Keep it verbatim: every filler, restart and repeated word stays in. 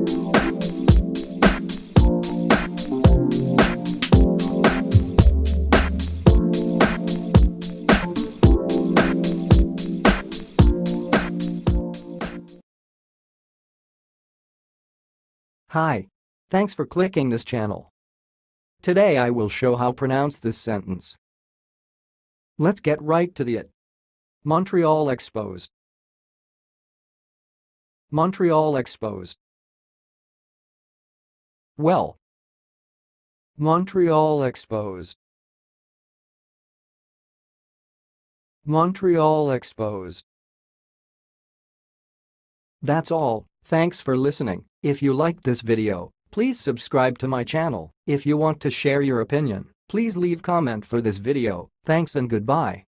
Hi. Thanks for clicking this channel. Today I will show how to pronounce this sentence. Let's get right to the it. Montreal Expos. Montreal Expos. Well. Montreal Expos. Montreal Expos. That's all. Thanks for listening. If you liked this video, please subscribe to my channel. If you want to share your opinion, please leave comment for this video. Thanks and goodbye.